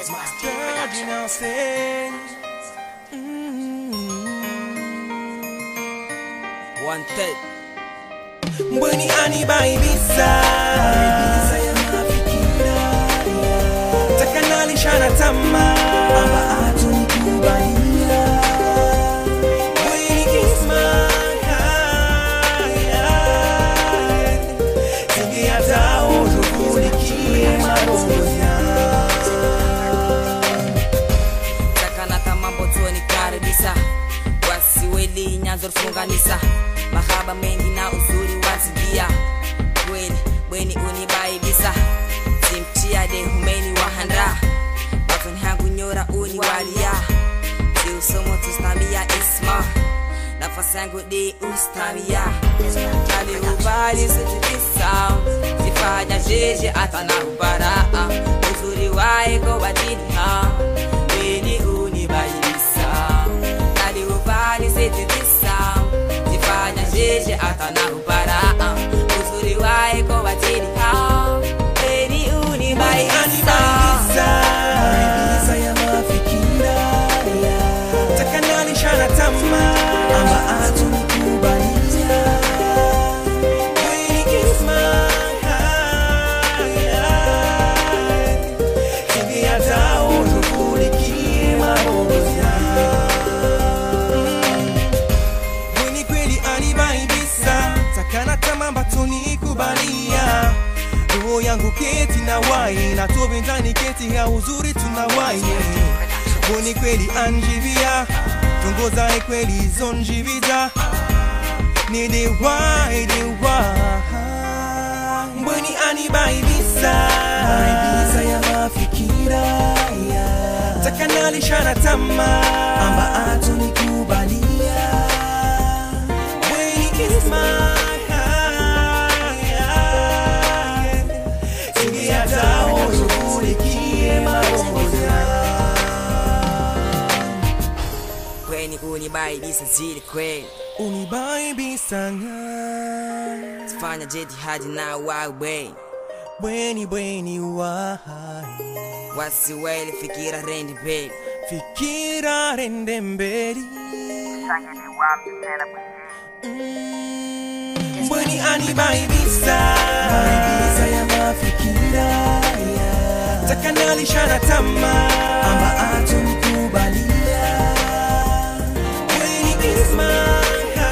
My girl, you know, say. One take. Mbweni ani baibisa ya mafikira takanalishana tama amba atu nikubalia mbweni kismaka singi hata utukulikie marozia takana kama mboto ni karibisa wasiweli nyanzo funganisa mahaba mengi na uzuri wazidia bweni unibaibisa simtia de humeni wahanda batoni hangu nyora uniwalia siusomo tustamia isma nafasi yangu de ustamia kali ubali sujitisa sifanya jeje atana ubaraa uzuri waeko badini ha bweni unibaibisa kali ubali sujitisa jeje atana ubaraa uzuri waeko watini hao beni unibaibisa ya mafikira takanalishana tama amba atu nikubalia bweni kismaka singi hata utukulikie marozia takana kama mbatoni kubalia roho yangu keti na wai na tobe ndani keti ya uzuri tunawai mbweni kweli anjivia tongoza kweli zonjivida ni dewa mbweni anibaibisa ya mafikira takanalishana tama amba atu nikubalia bweni kisma bweni unibaibisa zili kweli unibaibisa sifanya jitihadi na wawe bweni wahai wasiweli fikira rendi mbeli fikira rende mbeli mbweni anibaibisa ya mafikira takanalishana tama amba atu nikubalia bweni kismaka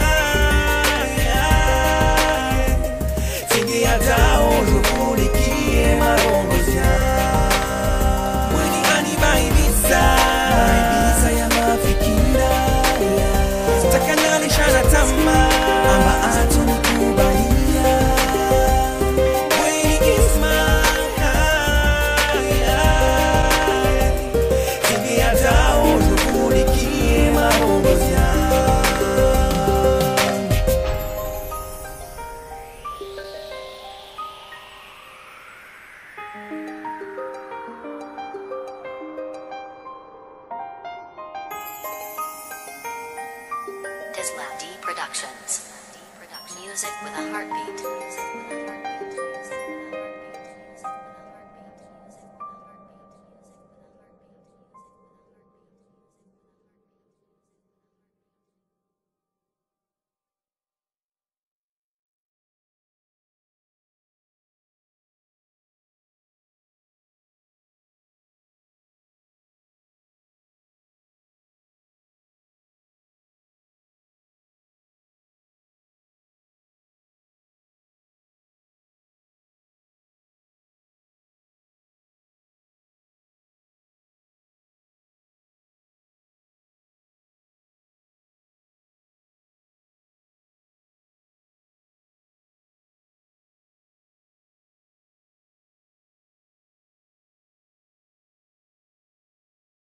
singi hata utukulikie marozia mbweni anibaibisa ya mafikira takanalishana tama amba atu nikubalia bweni kismaka singi hata utukulikie marozia Productions. Music with a heartbeat.